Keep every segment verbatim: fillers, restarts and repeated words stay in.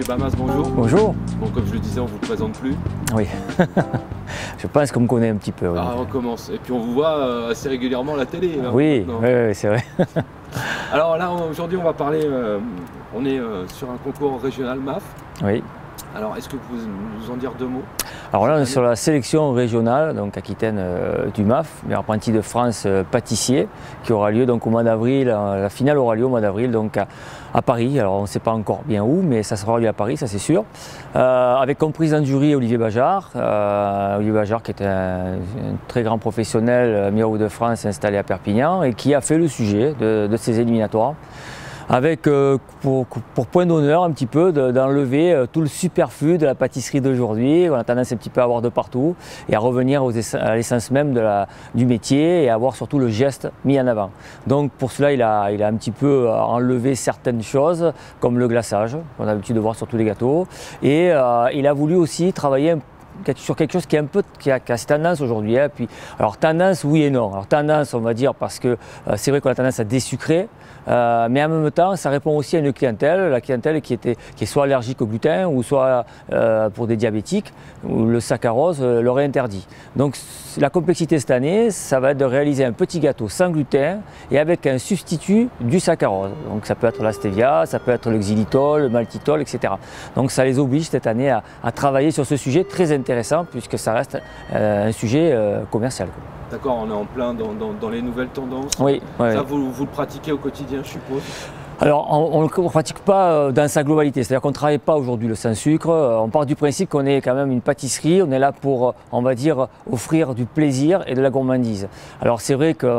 Bamas, bonjour. Bonjour. Bon, comme je le disais, on ne vous présente plus. Oui. Je pense qu'on me connaît un petit peu. Oui. Ah, on commence. Et puis on vous voit euh, assez régulièrement à la télé. Là, oui, oui, oui, c'est vrai. Alors là, aujourd'hui, on va parler. Euh, on est euh, sur un concours régional M A F. Oui. Alors, est-ce que vous pouvez nous en dire deux mots? Alors là, on est sur la sélection régionale, donc Aquitaine euh, du M A F, meilleur apprenti de France euh, pâtissier, qui aura lieu donc au mois d'avril. Euh, la finale aura lieu au mois d'avril, donc à, à Paris. Alors on ne sait pas encore bien où, mais ça sera lieu à Paris, ça c'est sûr. Euh, avec comme président de jury Olivier Bajard, euh, Olivier Bajard qui est un, un très grand professionnel, meilleur de France installé à Perpignan, et qui a fait le sujet de, de ces éliminatoires. Avec euh, pour, pour point d'honneur un petit peu d'enlever euh, tout le superflu de la pâtisserie d'aujourd'hui, on a tendance un petit peu à avoir de partout, et à revenir aux à l'essence même de la, du métier et à avoir surtout le geste mis en avant. Donc pour cela il a, il a un petit peu enlevé certaines choses comme le glaçage, qu'on a l'habitude de voir sur tous les gâteaux, et euh, il a voulu aussi travailler un sur quelque chose qui est un peu qui a, qui a cette tendance aujourd'hui. Hein. Puis, alors tendance oui et non. Alors tendance on va dire parce que euh, c'est vrai qu'on a tendance à désucrer, euh, mais en même temps ça répond aussi à une clientèle, la clientèle qui, était, qui est soit allergique au gluten ou soit euh, pour des diabétiques où le saccharose euh, leur est interdit. Donc la complexité cette année ça va être de réaliser un petit gâteau sans gluten et avec un substitut du saccharose. Donc ça peut être la stevia, ça peut être le xylitol, le maltitol, et cetera. Donc ça les oblige cette année à, à travailler sur ce sujet très intéressant. intéressant puisque ça reste euh, un sujet euh, commercial. D'accord, on est en plein dans, dans, dans les nouvelles tendances. Oui. Ça, oui. Vous, vous le pratiquez au quotidien, je suppose? Alors, on ne le pratique pas dans sa globalité, c'est-à-dire qu'on ne travaille pas aujourd'hui le sans sucre. On part du principe qu'on est quand même une pâtisserie, on est là pour, on va dire, offrir du plaisir et de la gourmandise. Alors c'est vrai qu'on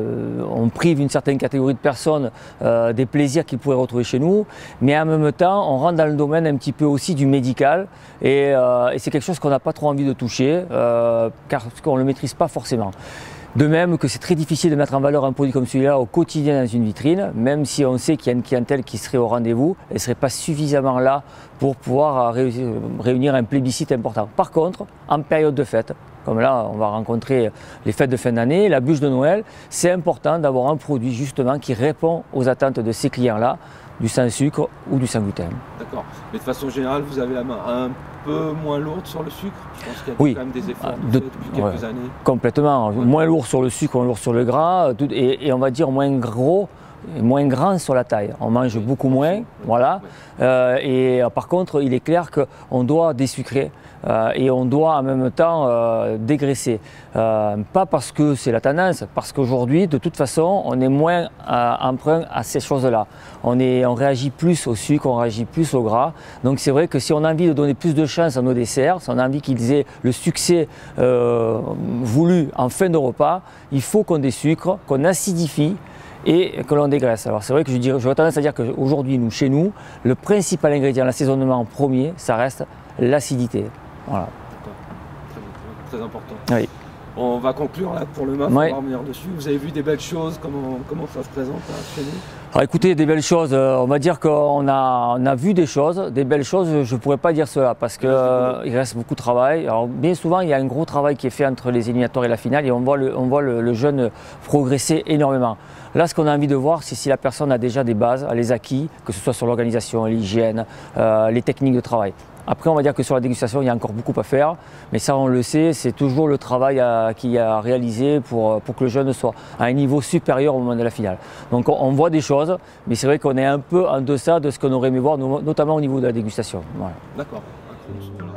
euh, prive une certaine catégorie de personnes euh, des plaisirs qu'ils pourraient retrouver chez nous, mais en même temps, on rentre dans le domaine un petit peu aussi du médical, et, euh, et c'est quelque chose qu'on n'a pas trop envie de toucher, euh, car on ne le maîtrise pas forcément. De même que c'est très difficile de mettre en valeur un produit comme celui-là au quotidien dans une vitrine, même si on sait qu'il y a une clientèle qui serait au rendez-vous, elle ne serait pas suffisamment là pour pouvoir réunir un plébiscite important. Par contre, en période de fête, comme là on va rencontrer les fêtes de fin d'année, la bûche de Noël, c'est important d'avoir un produit justement qui répond aux attentes de ces clients-là, du sans sucre ou du sans gluten. D'accord, mais de façon générale vous avez la main un peu moins lourde sur le sucre? Je pense qu'il y a oui. quand même des efforts de, depuis quelques ouais, années. Complètement, ouais. Moins lourd sur le sucre, moins lourd sur le gras, tout, et, et on va dire moins gros, et moins grand sur la taille. On mange oui, beaucoup moins, oui, voilà. Oui. Euh, et euh, par contre, il est clair qu'on doit désucrer euh, et on doit en même temps euh, dégraisser. Euh, pas parce que c'est la tendance, parce qu'aujourd'hui, de toute façon, on est moins euh, emprunt à ces choses-là. On, on réagit plus au sucre, on réagit plus au gras. Donc c'est vrai que si on a envie de donner plus de chance à nos desserts, si on a envie qu'ils aient le succès euh, voulu en fin de repas, il faut qu'on désucre, qu'on acidifie et que l'on dégraisse. Alors c'est vrai que je dirais, j'aurais tendance à dire qu'aujourd'hui, nous, chez nous, le principal ingrédient, l'assaisonnement premier, ça reste l'acidité. Voilà. Très, très important. Oui. On va conclure là pour le M A F, oui. On va revenir dessus. Vous avez vu des belles choses, comment, comment ça se présente là, chez nous? Alors écoutez, des belles choses, on va dire qu'on a, on a vu des choses, des belles choses, je ne pourrais pas dire cela parce qu'il euh, reste beaucoup de travail. Alors bien souvent, il y a un gros travail qui est fait entre les éliminatoires et la finale et on voit le, on voit le, le jeune progresser énormément. Là, ce qu'on a envie de voir, c'est si la personne a déjà des bases, les acquis, que ce soit sur l'organisation, l'hygiène, euh, les techniques de travail. Après, on va dire que sur la dégustation, il y a encore beaucoup à faire, mais ça, on le sait, c'est toujours le travail qu'il y a à réaliser pour, pour que le jeune soit à un niveau supérieur au moment de la finale. Donc, on, on voit des choses, mais c'est vrai qu'on est un peu en deçà de ce qu'on aurait aimé voir, notamment au niveau de la dégustation. Voilà. D'accord.